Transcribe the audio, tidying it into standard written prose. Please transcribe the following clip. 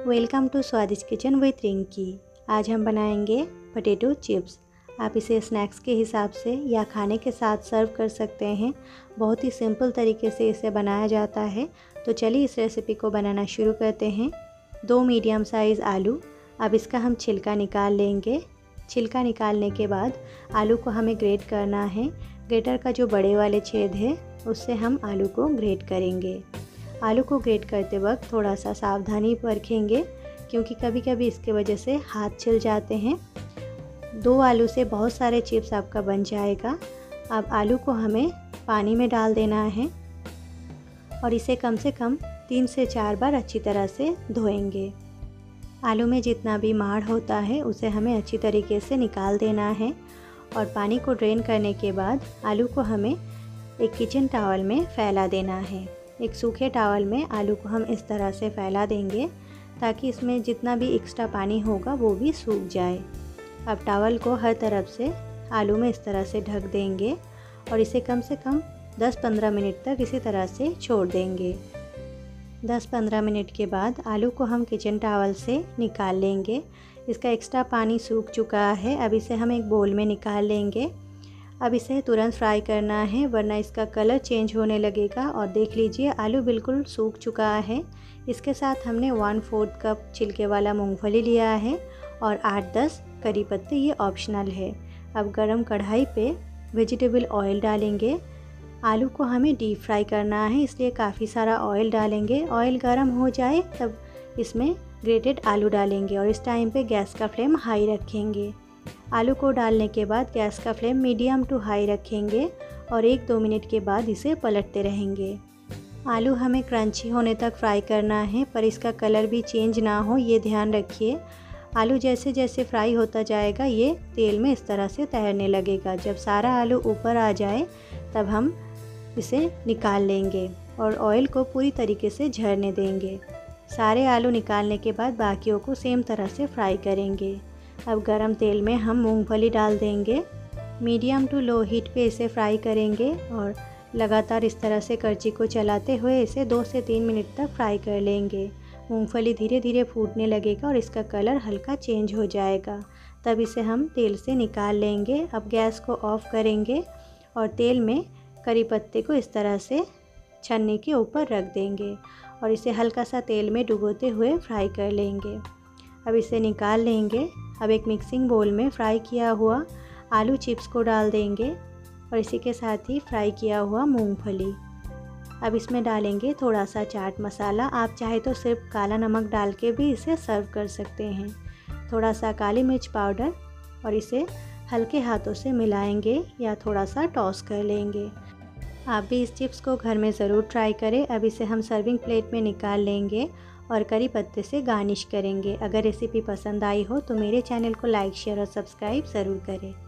Welcome to स्वादिष्ट kitchen with Rinki. आज हम बनाएंगे पोटैटो चिप्स। आप इसे स्नैक्स के हिसाब से या खाने के साथ सर्व कर सकते हैं। बहुत ही सिंपल तरीके से इसे बनाया जाता है। तो चलिए इस रेसिपी को बनाना शुरू करते हैं। 2 मीडियम साइज़ आलू, अब इसका हम छिलका निकाल लेंगे। छिलका निकालने के बाद आलू को हमें ग्रेट करना है। ग्रेटर का जो बड़े वाले छेद है उससे हम आलू को ग्रेट करेंगे। आलू को ग्रेट करते वक्त थोड़ा सा सावधानी बरतेंगे क्योंकि कभी कभी इसके वजह से हाथ छिल जाते हैं। 2 आलू से बहुत सारे चिप्स आपका बन जाएगा। अब आलू को हमें पानी में डाल देना है और इसे कम से कम 3 से 4 बार अच्छी तरह से धोएंगे। आलू में जितना भी माड़ होता है उसे हमें अच्छी तरीके से निकाल देना है और पानी को ड्रेन करने के बाद आलू को हमें एक किचन टॉवल में फैला देना है। एक सूखे टॉवल में आलू को हम इस तरह से फैला देंगे ताकि इसमें जितना भी एक्स्ट्रा पानी होगा वो भी सूख जाए। अब टॉवल को हर तरफ से आलू में इस तरह से ढक देंगे और इसे कम से कम 10-15 मिनट तक इसी तरह से छोड़ देंगे। 10-15 मिनट के बाद आलू को हम किचन टॉवल से निकाल लेंगे। इसका एक्स्ट्रा पानी सूख चुका है। अब इसे हम एक बोल में निकाल लेंगे। अब इसे तुरंत फ्राई करना है वरना इसका कलर चेंज होने लगेगा। और देख लीजिए आलू बिल्कुल सूख चुका है। इसके साथ हमने 1/4 कप छिलके वाला मूंगफली लिया है और 8-10 करी पत्ते, ये ऑप्शनल है। अब गरम कढ़ाई पे वेजिटेबल ऑयल डालेंगे। आलू को हमें डीप फ्राई करना है इसलिए काफ़ी सारा ऑयल डालेंगे। ऑयल गर्म हो जाए तब इसमें ग्रेटेड आलू डालेंगे और इस टाइम पे गैस का फ्लेम हाई रखेंगे। आलू को डालने के बाद गैस का फ्लेम मीडियम टू हाई रखेंगे और 1-2 मिनट के बाद इसे पलटते रहेंगे। आलू हमें क्रंची होने तक फ्राई करना है पर इसका कलर भी चेंज ना हो, ये ध्यान रखिए। आलू जैसे जैसे फ्राई होता जाएगा ये तेल में इस तरह से तैरने लगेगा। जब सारा आलू ऊपर आ जाए तब हम इसे निकाल लेंगे और ऑयल को पूरी तरीके से झरने देंगे। सारे आलू निकालने के बाद बाकियों को सेम तरह से फ्राई करेंगे। अब गरम तेल में हम मूंगफली डाल देंगे। मीडियम टू लो हीट पे इसे फ्राई करेंगे और लगातार इस तरह से करछी को चलाते हुए इसे 2 से 3 मिनट तक फ्राई कर लेंगे। मूंगफली धीरे धीरे फूटने लगेगा और इसका कलर हल्का चेंज हो जाएगा। तब इसे हम तेल से निकाल लेंगे। अब गैस को ऑफ करेंगे और तेल में करी पत्ते को इस तरह से छन्नी के ऊपर रख देंगे और इसे हल्का सा तेल में डुबोते हुए फ्राई कर लेंगे। अब इसे निकाल लेंगे। अब एक मिक्सिंग बोल में फ्राई किया हुआ आलू चिप्स को डाल देंगे और इसी के साथ ही फ्राई किया हुआ मूंगफली। अब इसमें डालेंगे थोड़ा सा चाट मसाला। आप चाहे तो सिर्फ काला नमक डाल के भी इसे सर्व कर सकते हैं। थोड़ा सा काली मिर्च पाउडर और इसे हल्के हाथों से मिलाएंगे या थोड़ा सा टॉस कर लेंगे। आप भी इस चिप्स को घर में ज़रूर ट्राई करें। अब इसे हम सर्विंग प्लेट में निकाल लेंगे और करी पत्ते से गार्निश करेंगे। अगर रेसिपी पसंद आई हो तो मेरे चैनल को लाइक, शेयर और सब्सक्राइब ज़रूर करें।